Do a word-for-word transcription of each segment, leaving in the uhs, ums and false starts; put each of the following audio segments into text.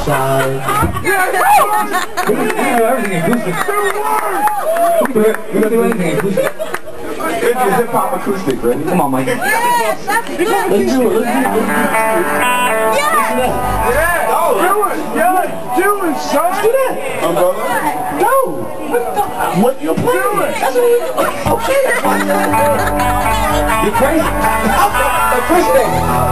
side. We can do everything acoustic. We can do anything acoustic. It's hip hop acoustic, ready? Come on, Mike. Yes, that's good. Let's do it. Let's do it. Let's do it. Yeah. Yeah, oh, do it. Yeah, do it, son. Let's do that. Umbrella? No. What you're playing? That's what we're doing. Okay, that's fine. You're crazy. Like first thing.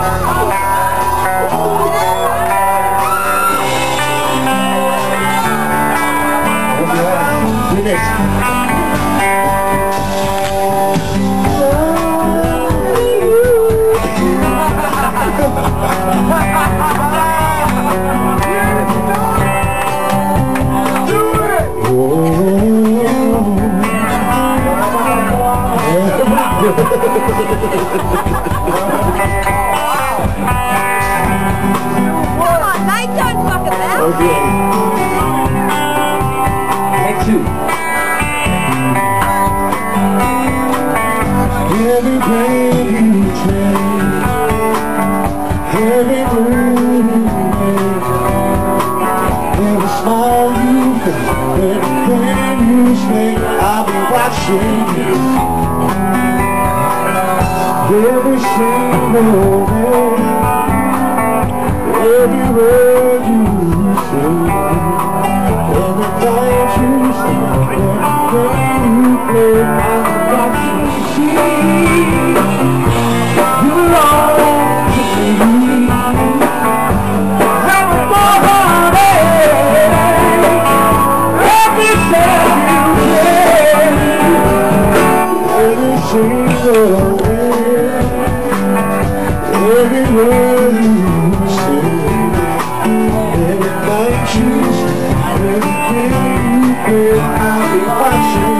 You're next. Come on, night time fucking back. Okay. Take two. Every breath you take, every move you make, every smile you fake, every plan you make, I'll be watching you. Every single day, every word you say, every night you sleep, every game you play, I'll be watching you. You belong to me. Every morning, every step you take, every single day, every word you say, every night you sleep, every game you play, I'll be watching.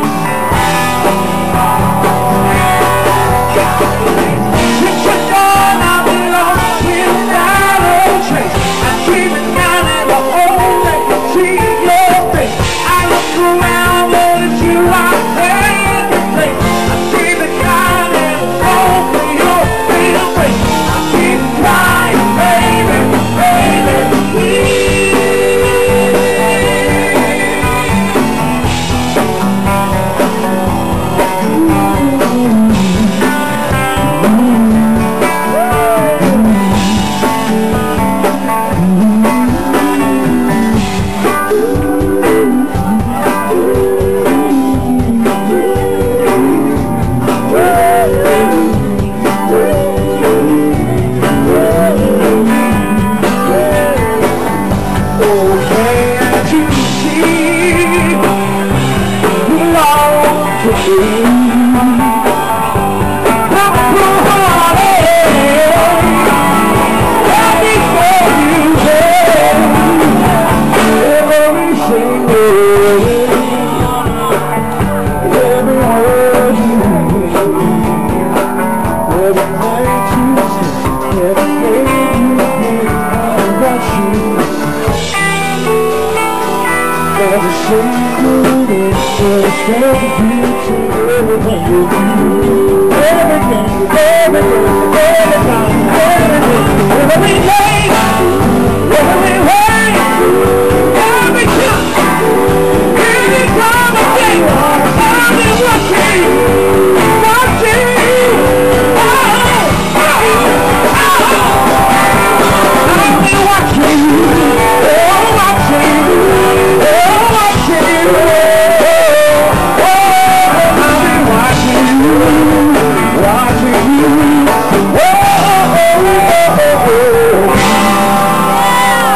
Since you're gone, I've been lost without a trace. I'm dreaming down in the whole day, seeing your face. I look around, but it's you out there in the place. I'm dreaming down in the hole for your freedom race. I keep crying, baby, baby, please.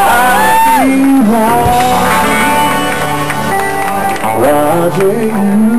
Watching you.